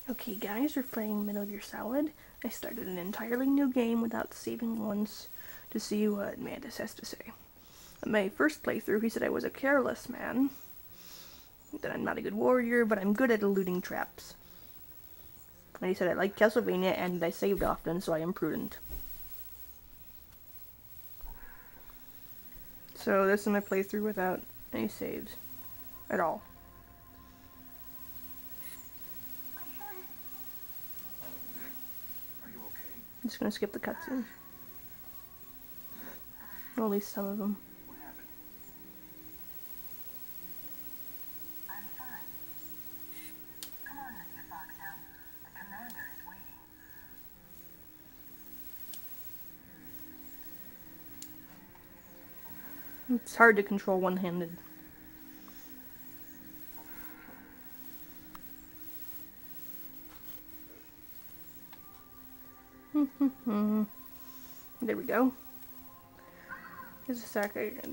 Okay guys, we're playing Metal Gear Solid. I started an entirely new game without saving once to see what Mantis has to say. On my first playthrough, he said I was a careless man, that I'm not a good warrior, but I'm good at eluding traps. And he said I like Castlevania and I saved often, so I am prudent. So this is my playthrough without any saves at all. I'm just gonna skip the cutscenes. Well, at least some of them. I'm fine. Come on, Mr. Foxhound. The commander is waiting. It's hard to control one-handed. There we go. Here's a sec.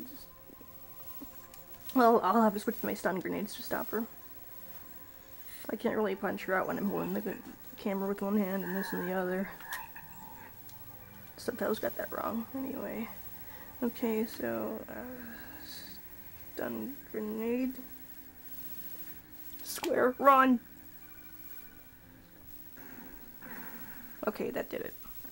Well, I'll have to switch to my stun grenades to stop her. I can't really punch her out when I'm holding the camera with one hand and this in the other. Subtitles got that wrong. Anyway. Okay, so, stun grenade. Square, run! Okay, that did it.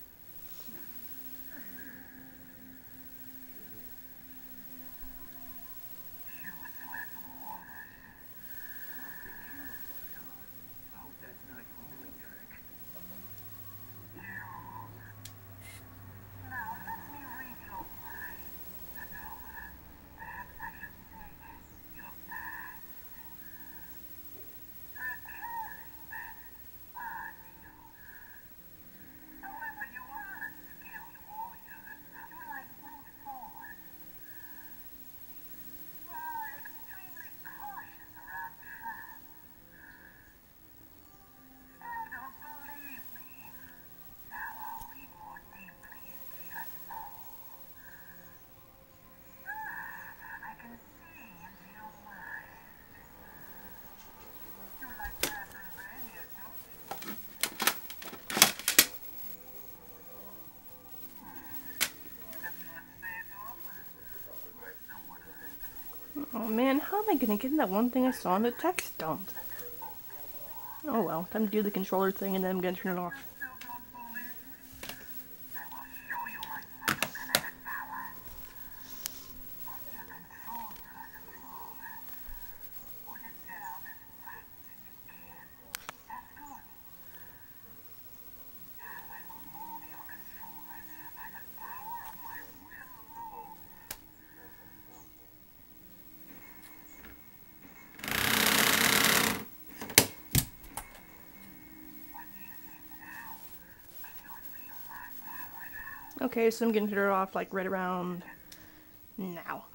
Oh man, how am I gonna get in that one thing I saw in the text dump? Oh well, time to do the controller thing and then I'm gonna turn it off. Okay, so I'm gonna turn it off like right around now.